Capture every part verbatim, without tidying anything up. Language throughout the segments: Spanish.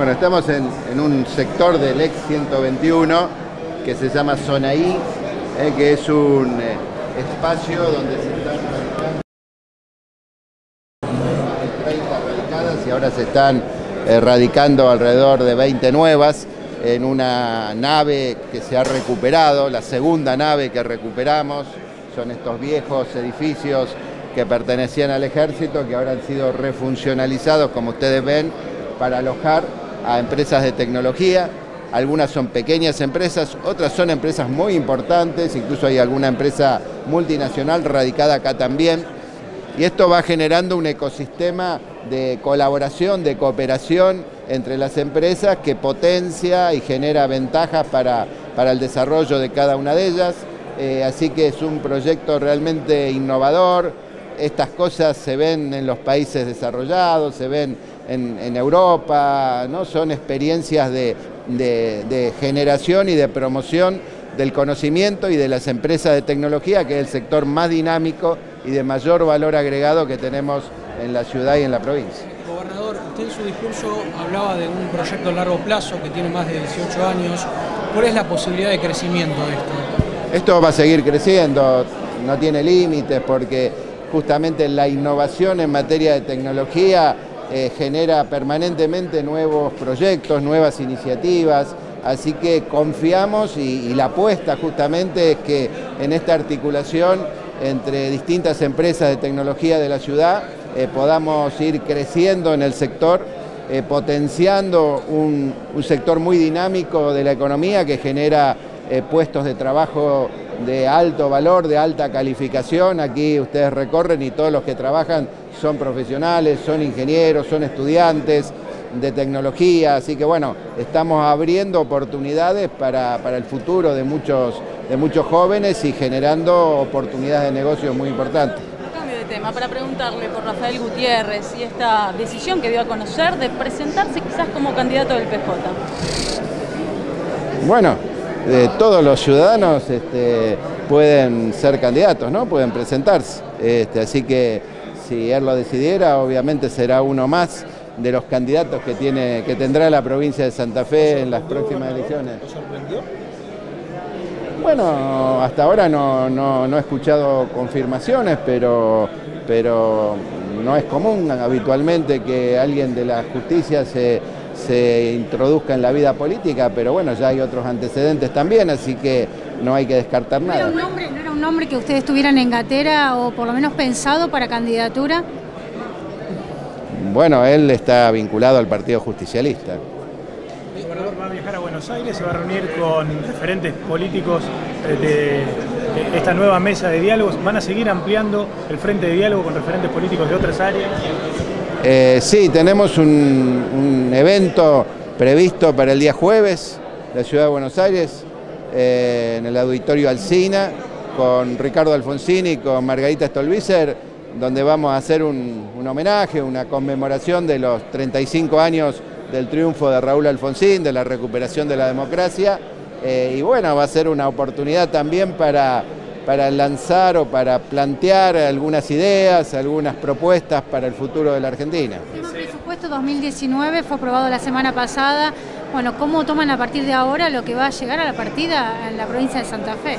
Bueno, estamos en, en un sector del ex ciento veintiuno que se llama Zona I, eh, que es un eh, espacio donde se están radicando treinta radicadas y ahora se están eh, radicando alrededor de veinte nuevas en una nave que se ha recuperado, la segunda nave que recuperamos. Son estos viejos edificios que pertenecían al ejército que ahora han sido refuncionalizados, como ustedes ven, para alojar a empresas de tecnología. Algunas son pequeñas empresas, otras son empresas muy importantes, incluso hay alguna empresa multinacional radicada acá también. Y esto va generando un ecosistema de colaboración, de cooperación entre las empresas que potencia y genera ventajas para, para el desarrollo de cada una de ellas. Eh, así que es un proyecto realmente innovador. Estas cosas se ven en los países desarrollados, se ven en, en Europa, ¿no? Son experiencias de, de, de generación y de promoción del conocimiento y de las empresas de tecnología, que es el sector más dinámico y de mayor valor agregado que tenemos en la ciudad y en la provincia. Gobernador, usted en su discurso hablaba de un proyecto a largo plazo que tiene más de dieciocho años. ¿Cuál es la posibilidad de crecimiento de esto? Esto va a seguir creciendo, no tiene límites, porque justamente la innovación en materia de tecnología eh, genera permanentemente nuevos proyectos, nuevas iniciativas. Así que confiamos y, y la apuesta justamente es que en esta articulación entre distintas empresas de tecnología de la ciudad eh, podamos ir creciendo en el sector, eh, potenciando un, un sector muy dinámico de la economía que genera eh, puestos de trabajo de alto valor, de alta calificación. Aquí ustedes recorren y todos los que trabajan son profesionales, son ingenieros, son estudiantes de tecnología, así que bueno, estamos abriendo oportunidades para, para el futuro de muchos, de muchos jóvenes y generando oportunidades de negocio muy importantes. Cambio de tema, para preguntarle por Rafael Gutiérrez y esta decisión que dio a conocer de presentarse quizás como candidato del P J. Bueno, eh, todos los ciudadanos este, pueden ser candidatos, ¿no? Pueden presentarse, este, así que si él lo decidiera, obviamente será uno más de los candidatos que tiene que tendrá la provincia de Santa Fe en las próximas elecciones. ¿Lo sorprendió? Bueno, hasta ahora no, no, no he escuchado confirmaciones, pero, pero no es común habitualmente que alguien de la justicia se, se introduzca en la vida política, pero bueno, ya hay otros antecedentes también, así que no hay que descartar nada. ¿No era un nombre, no era un nombre que ustedes tuvieran en gatera o por lo menos pensado para candidatura? Bueno, él está vinculado al Partido Justicialista. El gobernador va a viajar a Buenos Aires, se va a reunir con referentes políticos de esta nueva mesa de diálogos. ¿Van a seguir ampliando el frente de diálogo con referentes políticos de otras áreas? Eh, sí, tenemos un, un evento previsto para el día jueves en la ciudad de Buenos Aires, eh, en el Auditorio Alsina, con Ricardo Alfonsini y con Margarita Stolbizer, donde vamos a hacer un, un homenaje, una conmemoración de los treinta y cinco años del triunfo de Raúl Alfonsín, de la recuperación de la democracia, eh, y bueno, va a ser una oportunidad también para, para lanzar o para plantear algunas ideas, algunas propuestas para el futuro de la Argentina. El presupuesto dos mil diecinueve fue aprobado la semana pasada. Bueno, ¿cómo toman a partir de ahora lo que va a llegar a la partida en la provincia de Santa Fe?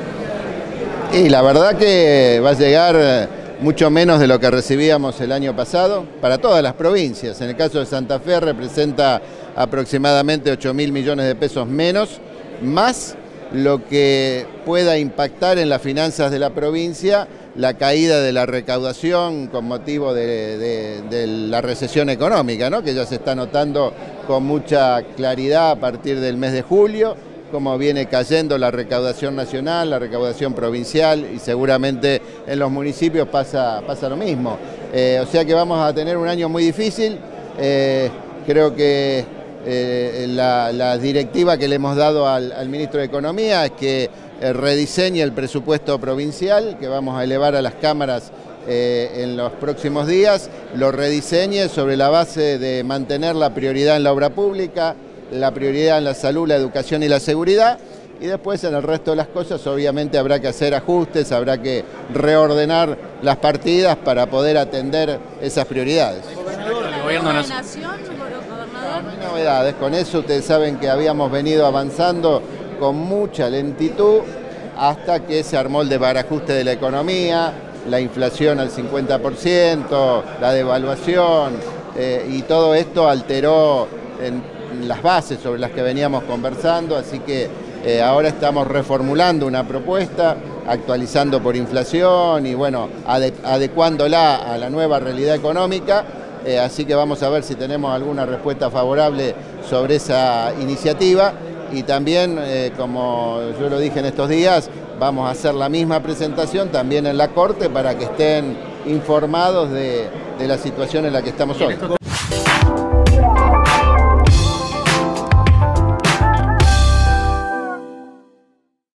Y la verdad que va a llegar mucho menos de lo que recibíamos el año pasado, para todas las provincias. En el caso de Santa Fe representa aproximadamente ocho mil millones de pesos menos, más lo que pueda impactar en las finanzas de la provincia la caída de la recaudación con motivo de, de, de la recesión económica, ¿no? Que ya se está notando con mucha claridad a partir del mes de julio, cómo viene cayendo la recaudación nacional, la recaudación provincial, y seguramente en los municipios pasa, pasa lo mismo. Eh, o sea que vamos a tener un año muy difícil. Eh, creo que eh, la, la directiva que le hemos dado al, al ministro de Economía es que eh, rediseñe el presupuesto provincial, que vamos a elevar a las cámaras eh, en los próximos días, lo rediseñe sobre la base de mantener la prioridad en la obra pública, la prioridad en la salud, la educación y la seguridad, y después en el resto de las cosas obviamente habrá que hacer ajustes, habrá que reordenar las partidas para poder atender esas prioridades. ¿El gobierno nación, gobernador? Novedades, con eso ustedes saben que habíamos venido avanzando con mucha lentitud hasta que se armó el desbarajuste de la economía, la inflación al cincuenta por ciento, la devaluación, eh, y todo esto alteró en las bases sobre las que veníamos conversando, así que eh, ahora estamos reformulando una propuesta, actualizando por inflación y bueno, ade adecuándola a la nueva realidad económica, eh, así que vamos a ver si tenemos alguna respuesta favorable sobre esa iniciativa y también, eh, como yo lo dije en estos días, vamos a hacer la misma presentación también en la Corte para que estén informados de, de la situación en la que estamos hoy.